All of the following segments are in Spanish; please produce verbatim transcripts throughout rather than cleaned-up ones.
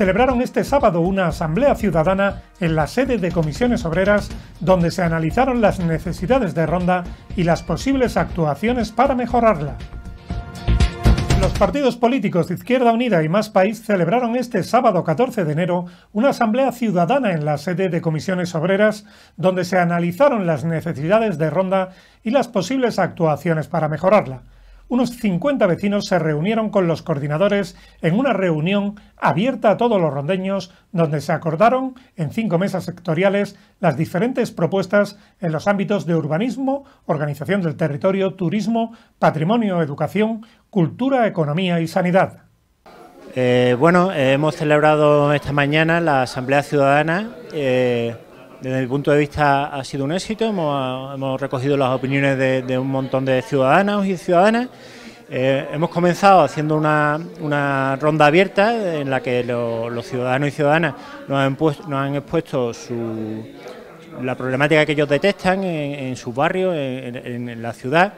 celebraron este sábado una asamblea ciudadana en la sede de Comisiones Obreras, donde se analizaron las necesidades de Ronda y las posibles actuaciones para mejorarla. Los partidos políticos de Izquierda Unida y Más País celebraron este sábado catorce de enero una asamblea ciudadana en la sede de Comisiones Obreras, donde se analizaron las necesidades de Ronda y las posibles actuaciones para mejorarla. Unos cincuenta vecinos se reunieron con los coordinadores en una reunión abierta a todos los rondeños, donde se acordaron en cinco mesas sectoriales las diferentes propuestas en los ámbitos de urbanismo, organización del territorio, turismo, patrimonio, educación, cultura, economía y sanidad. Eh, bueno, eh, hemos celebrado esta mañana la Asamblea Ciudadana. Eh, Desde mi punto de vista ha sido un éxito, hemos, hemos recogido las opiniones de, de un montón de ciudadanos y ciudadanas. Eh, hemos comenzado haciendo una, una ronda abierta en la que lo, los ciudadanos y ciudadanas nos han, puesto, nos han expuesto su, la problemática que ellos detectan en, en sus barrios, en, en, en la ciudad.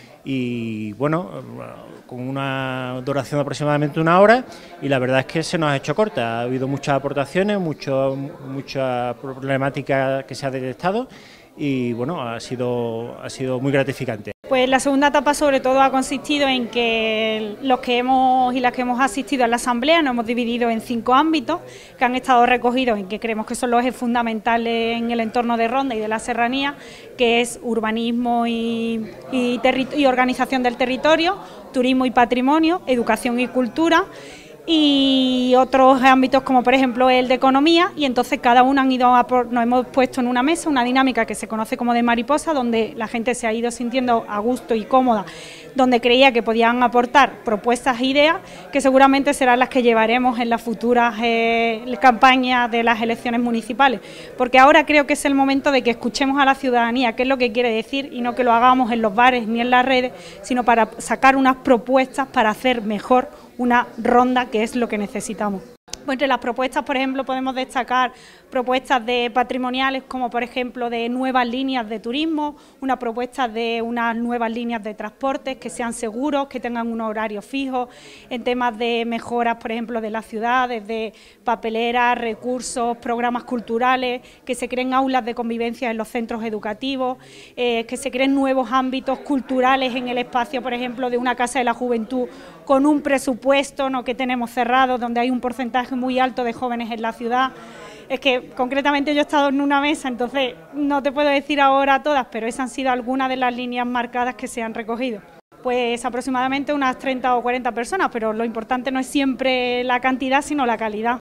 Y bueno, con una duración de aproximadamente una hora, y la verdad es que se nos ha hecho corta. Ha habido muchas aportaciones, mucho, mucha problemática que se ha detectado, y bueno, ha sido, ha sido muy gratificante. Pues la segunda etapa sobre todo ha consistido en que los que hemos y las que hemos asistido a la asamblea nos hemos dividido en cinco ámbitos que han estado recogidos en que creemos que son los ejes fundamentales en el entorno de Ronda y de la serranía, que es urbanismo y, y, y organización del territorio, turismo y patrimonio, educación y cultura, y otros ámbitos como por ejemplo el de economía, y entonces cada uno han ido a por, nos hemos puesto en una mesa una dinámica que se conoce como de mariposa, donde la gente se ha ido sintiendo a gusto y cómoda, donde creía que podían aportar propuestas e ideas que seguramente serán las que llevaremos en las futuras eh, campañas de las elecciones municipales, porque ahora creo que es el momento de que escuchemos a la ciudadanía qué es lo que quiere decir, y no que lo hagamos en los bares ni en las redes, sino para sacar unas propuestas para hacer mejor una ronda, que es lo que necesitamos. Pues entre las propuestas, por ejemplo, podemos destacar propuestas de patrimoniales, como por ejemplo de nuevas líneas de turismo, una propuesta de unas nuevas líneas de transportes que sean seguros, que tengan unos horarios fijos, en temas de mejoras, por ejemplo, de la ciudad, desde papeleras, recursos, programas culturales, que se creen aulas de convivencia en los centros educativos, eh, que se creen nuevos ámbitos culturales en el espacio, por ejemplo, de una Casa de la Juventud con un presupuesto, ¿no?, que tenemos cerrado, donde hay un porcentaje muy alto de jóvenes en la ciudad. Es que concretamente yo he estado en una mesa, entonces no te puedo decir ahora todas, pero esas han sido algunas de las líneas marcadas que se han recogido. Pues aproximadamente unas treinta o cuarenta personas, pero lo importante no es siempre la cantidad, sino la calidad.